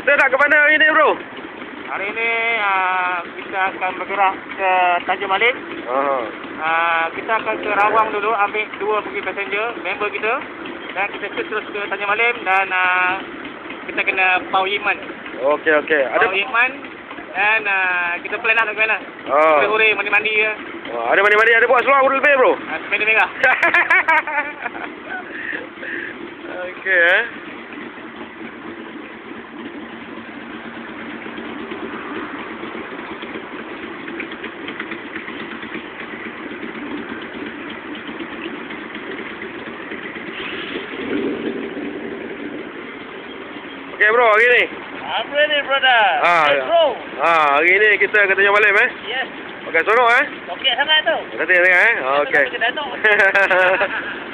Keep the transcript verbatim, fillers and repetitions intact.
Kita nak ke mana hari ni bro? Hari ini uh, kita akan bergerak ke Tanjung Malim. Uh. Uh, kita akan ke Rawang dulu, ambil dua pergi passenger, member kita. Dan kita terus ke Tanjung Malim dan uh, kita kena Pau Iman. Okey, okey. Ada Pau Iman dan uh, kita plan nak ke mana. Oh. Hore-hore, mandi-mandi ya. Oh, ada mandi-mandi, ada buat seluar lebih bro? Uh, sepeda merah. Okey eh. Okey bro, hari ni. I'm ready, brother. Ah, Let's ya. go. Ah, hari ni kita ke Tanjung Malim eh? Yes. Okey, seronok eh? Okey sangat tu. Nanti sangat eh? Okey. Kita dah tahu.